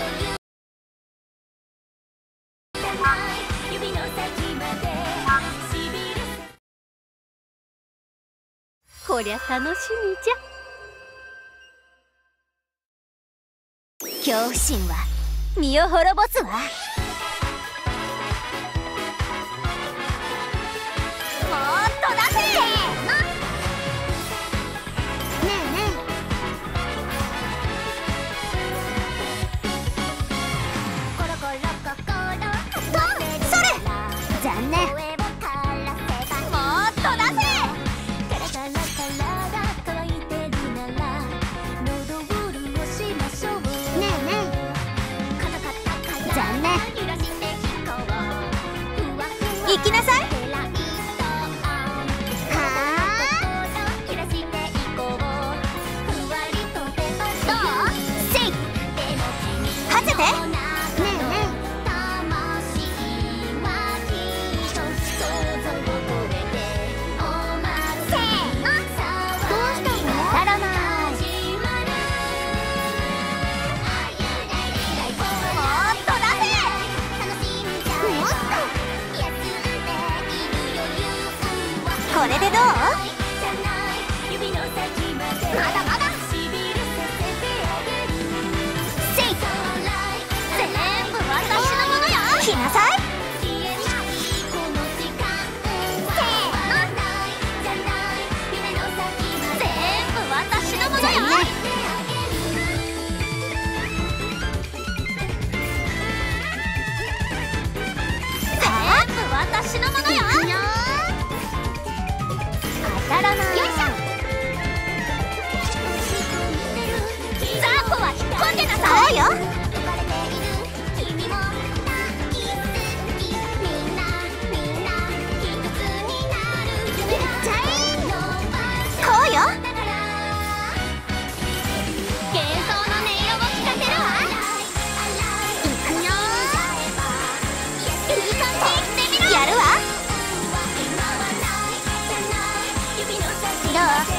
こりゃ楽しみじゃ。恐怖心は身を滅ぼすわ。もっと出せ。ねえねえ。コロコロココロ。それ。残念。もっと出せ。行きなさい。これでどう？まだまだ。せい。全部私のものよ。来なさい。せーの。全部私のものよ。全部私のものよ。よいしょ。ザーコは引っ込んでなさい。そうよ。こうよ。幻想の音色を聞かせるわ。いくよ。いい感じ。やるわ。どう？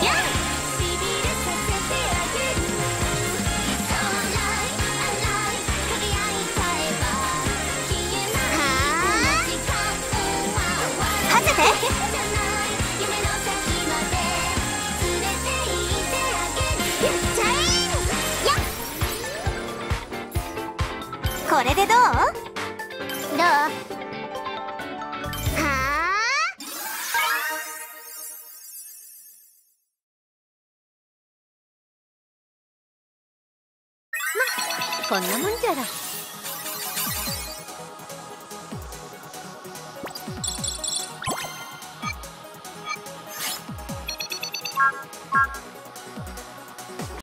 はせて。これでどう？どう？こんなもんじゃろ。